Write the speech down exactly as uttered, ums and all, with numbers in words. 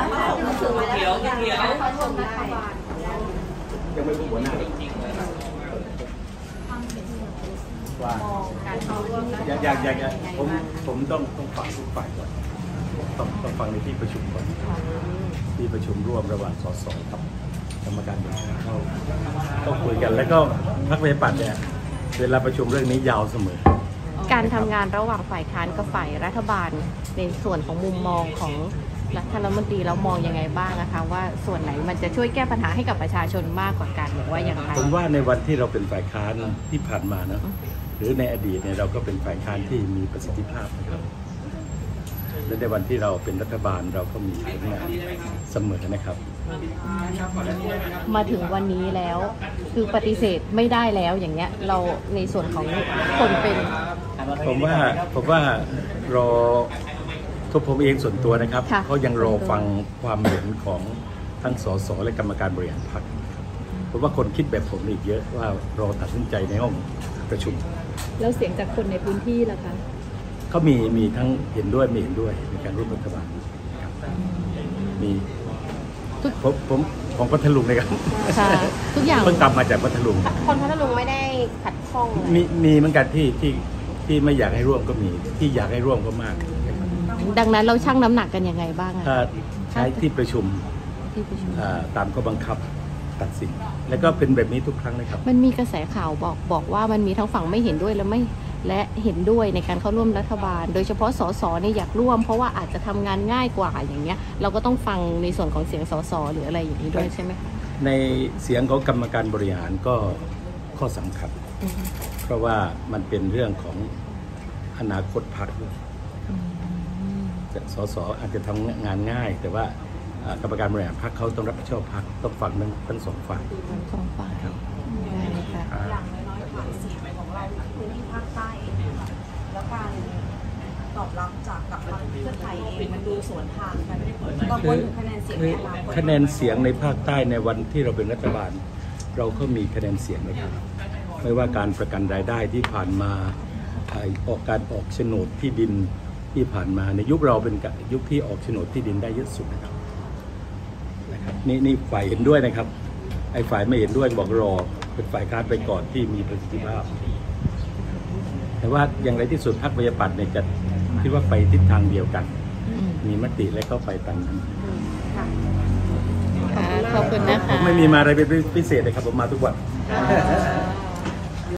เขียวเขียวยังไม่พูดหัวหน้าว่าอยากอยากอยากอยากผมผมต้องต้องฟังทุกฝ่ายก่อนต้องต้องฟังในที่ประชุมก่อนที่ประชุมร่วมระหว่างสสกับกรรมการบริหารเขาต้องคุยกันแล้วก็พรรคประชาธิปัตย์เนี่ยเวลาประชุมเรื่องนี้ยาวเสมอการทำงานระหว่างฝ่ายค้านกับฝ่ายรัฐบาลในส่วนของมุมมองของท่านรัฐมนตรีแล้วมองยังไงบ้างนะคะว่าส่วนไหนมันจะช่วยแก้ปัญหาให้กับประชาชนมากกว่ากันหรือว่าอย่างไรผมว่าในวันที่เราเป็นฝ่ายค้านที่ผ่านมานะหรือในอดีตเนี่ยเราก็เป็นฝ่ายค้านที่มีประสิทธิภาพนะครับและในวันที่เราเป็นรัฐบาลเราก็มีผลงานเสมอนะครับมาถึงวันนี้แล้วคือปฏิเสธไม่ได้แล้วอย่างเงี้ยเราในส่วนของคนเป็นผมว่าผมว่ารอทุกผมเองส่วนตัวนะครับเขายังรอฟังความเห็นของทั้งสสและกรรมการบริหารพรรคผมว่าคนคิดแบบผมอีกเยอะว่ารอตัดสินใจในห้องประชุมแล้วเสียงจากคนในพื้นที่ล่ะคะเขามีมีทั้งเห็นด้วยไม่เห็นด้วยในการร่วมรัฐบาลมีผมผมของพัทลุงนะครับทุกอย่างเพิ่งกลับมาจากพัทลุงคนพัทลุงไม่ได้ขัดข้องมีมีเหมือนกันที่ที่ที่ไม่อยากให้ร่วมก็มีที่อยากให้ร่วมก็มากดังนั้นเราชั่งน้ำหนักกันยังไงบ้างถ้าใช้ที่ประชุมตามข้อบังคับตัดสินแล้วก็เป็นแบบนี้ทุกครั้งนะครับมันมีกระแสข่าวบอกบอกว่ามันมีทั้งฝั่งไม่เห็นด้วยและไม่และเห็นด้วยในการเข้าร่วมรัฐบาลโดยเฉพาะสสเนี่ยอยากร่วมเพราะว่าอาจจะทำงานง่ายกว่าอย่างเงี้ยเราก็ต้องฟังในส่วนของเสียงสสหรืออะไรอย่างนี้ด้วยใช่ไหมในเสียงของกรรมการบริหารก็ข้อสำคัญเพราะว่ามันเป็นเรื่องของอนาคตพรรคสสอาจจะทำงานง่ายแต่ว่ากรรมการบริหารพรรคเขาต้องรับผิดชอบพรรคต้องฟังทั้งทั้งสองฝ่ายสองฝ่ายครับอย่างน้อยๆฐานเสียงของเราพื้นที่ภาคใต้เองค่ะแล้วการตอบรับจากกับพรรคเพื่อไทยเองมันดูสวนทางกันกังวลถึงคะแนนเสียงในอนาคตคะแนนเสียงในภาคใต้ในวันที่เราเป็นรัฐบาลเราก็มีคะแนนเสียงนะครับไม่ว่าการประกันรายได้ที่ผ่านมาออกการออกโฉนดที่ดินที่ผ่านมาในยุคเราเป็นยุคที่ออกโฉนดที่ดินได้เยอะสุดนะครับนะครับนี่นี่ฝ่ายเห็นด้วยนะครับไอ้ฝ่ายไม่เห็นด้วยบอกรอเป็นฝ่ายค้านไปก่อนที่มีประสิทธิภาพแต่ว่าอย่างไรที่สุดพรรคประชาธิปัตย์เนี่ยจะคิดว่าไปทิศทางเดียวกันมีมติและเข้าไปตามนั้นขอบคุณนะคะผมไม่มีมาอะไรเป็นพิเศษเลยครับผมมาทุกวัน